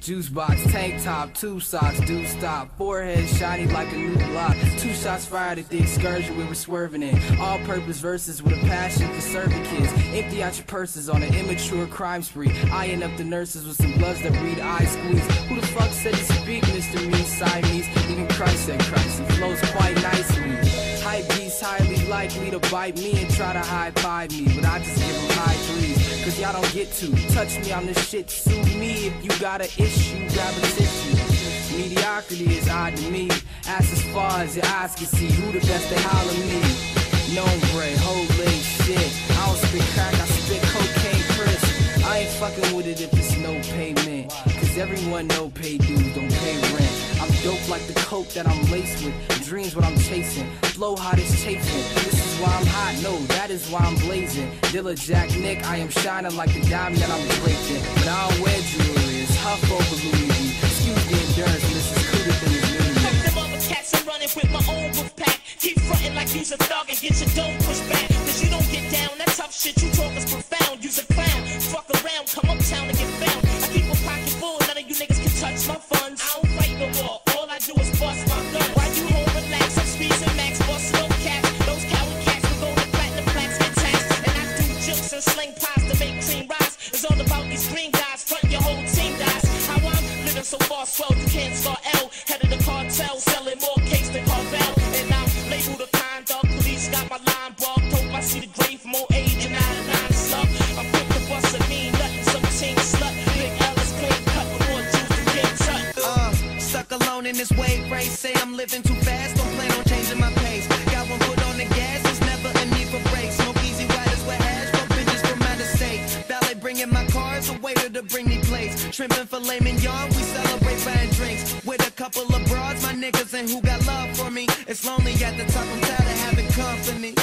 Juice box, tank top, two socks, do stop. Forehead shiny like a new block. 2 shots fired at the excursion we were swerving in. All-purpose verses with a passion for serving kids. Empty out your purses on an immature crime spree. Eyeing up the nurses with some bloods that read eye squeeze. Who the fuck said to speak, Mr. Me Siamese? Even Christ said Christ. He flows quite nicely. Hype beats highly likely to bite me and try to high-five me, but I just give them high threes, cause y'all don't get to touch me on the shit. Sue me if you got an issue, grab a tissue. Mediocrity is odd to me. Ask as far as your eyes can see. Who the best they holler me? Nombre, holy shit. I don't spit crack, I spit cocaine crisp. I ain't fucking with it if it's no payment, cause everyone know pay dues don't pay rent. I'm dope like the coke that I'm laced with. Dreams what I'm chasing. Flow hot as chafing. This is why I'm hot, no, that is why I'm blazing. Dilla Jack Nick, I am shining like the diamond that I'm draped in. But I don't wear jewelry, it's Huff over Louis V. Excuse the endurance, and this is cooler than his new. Fuck them other cats, I'm running with my own wolf pack. Keep frontin' like you's a thug and get your dough pushed back. Cause you don't get down, that tough shit you talk is profound. You's a clown, fuck around, come uptown and get found. I keep a pocket full, none of you niggas can touch my funds. I don't fight no war, all I do is bust my gun. Why you home relax, I'm squeezing max, bust slow caps. Those coward cats will go to platinum plaques, get taxed. And I do jokes and sling pies to make cream rise. It's all about these green guys, front your whole team dies. How I'm living so far swell, you can't scar L. Head of the cartel, selling more cakes than Carvel. And I'm labeled a conduct, police got my line blocked. Hope I see the grave from old age and out of 9 slug. I'm quick to bust a mean nut, some team slut. Big Ellis clean cut with more juice than King Tut. Stuck alone in this wave race. Say I'm living too fast, don't plan on changing my pace. Got one foot on the gas, it's never a need for brakes. Smoke easy riders with hash, fuck bitches from out of state. Valet bringing my cars, a waiter to bring me plates. Shrimp and filet mignon, we celebrate buying drinks. With a couple of broads, my niggas and who got love for me. It's lonely at the top, I'm tired of having company.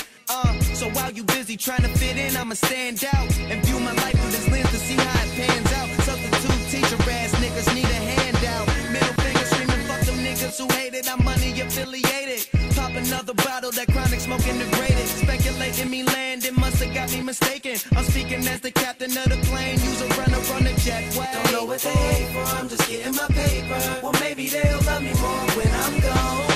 So while you busy trying to fit in, I'ma stand out and view my life through this lens to see how it pans out. Substitute teacher ass niggas need a handout. Middle finger screaming, fuck them niggas who hate it. I'm money affiliated. Pop another bottle, that chronic smoking degraded. Speculating me landing, must have got me mistaken. I'm speaking as the captain of the plane. Use a runner on the jetway. Don't know what they hate for, I'm just getting my paper. Well, maybe they'll love me more when I'm gone.